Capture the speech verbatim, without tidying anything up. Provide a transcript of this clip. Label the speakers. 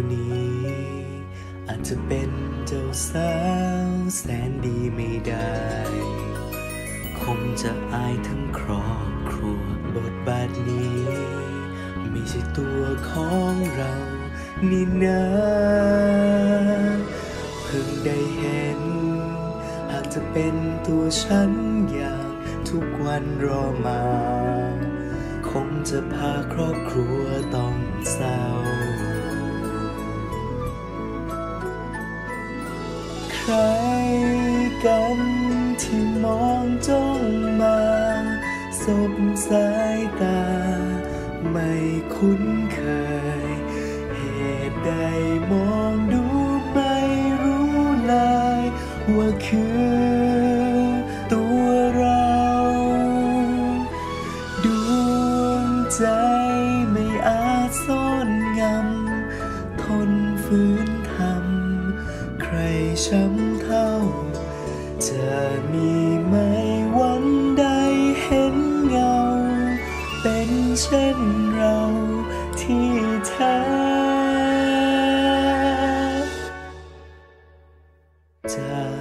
Speaker 1: นี้อาจจะเป็นเจ้าสาวแสนดีไม่ได้คงจะอายทั้งครอบครัวบทบาทนี้ไม่ใช่ตัวของเรานี่นะเพิ่งได้เห็นหากจะเป็นตัวฉันอย่างทุกวันรอมาคงจะพาครอบครัวต้องเศร้าใครกันที่มองจ้องมาสบสายตาไม่คุ้นเคยเหตุใดมองดูไม่รู้เลยว่าคือตัวเราดวงใจไม่อาจซ่อนงำทนฝืนทำใครช้ำเท่าจะมีไหมวันใดเห็นเงาเป็นเช่นเราที่แท้จาก